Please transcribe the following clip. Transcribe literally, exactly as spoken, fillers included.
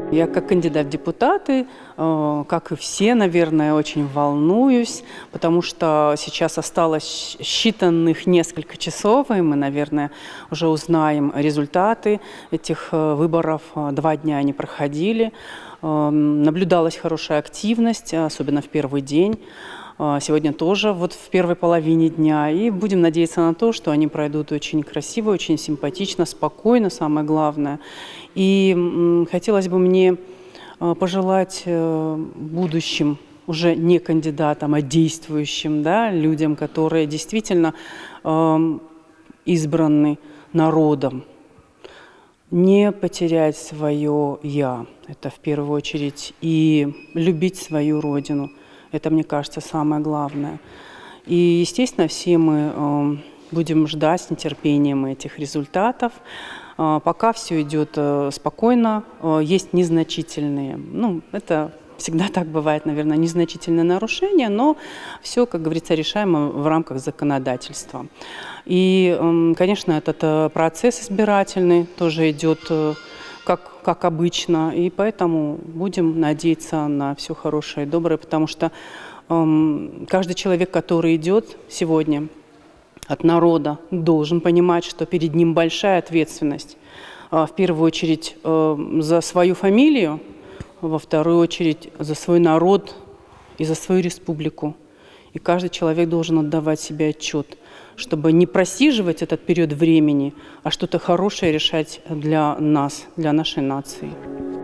Я как кандидат в депутаты, как и все, наверное, очень волнуюсь, потому что сейчас осталось считанных несколько часов, и мы, наверное, уже узнаем результаты этих выборов. Два дня они проходили. Наблюдалась хорошая активность, особенно в первый день. Сегодня тоже вот в первой половине дня. И будем надеяться на то, что они пройдут очень красиво, очень симпатично, спокойно, самое главное. И хотелось бы мне пожелать будущим, уже не кандидатам, а действующим, да, людям, которые действительно избраны народом, не потерять свое «я». Это в первую очередь. И любить свою родину. Это, мне кажется, самое главное. И, естественно, все мы э, будем ждать с нетерпением этих результатов. Э, пока все идет э, спокойно, э, есть незначительные, ну, это всегда так бывает, наверное, незначительные нарушения, но все, как говорится, решаемо в рамках законодательства. И, э, конечно, этот э, процесс избирательный тоже идет э, Как, как обычно, и поэтому будем надеяться на все хорошее и доброе, потому что эм, каждый человек, который идет сегодня от народа, должен понимать, что перед ним большая ответственность. Э, в первую очередь э, за свою фамилию, во вторую очередь за свой народ и за свою республику. И каждый человек должен отдавать себе отчет, чтобы не просиживать этот период времени, а что-то хорошее решать для нас, для нашей нации.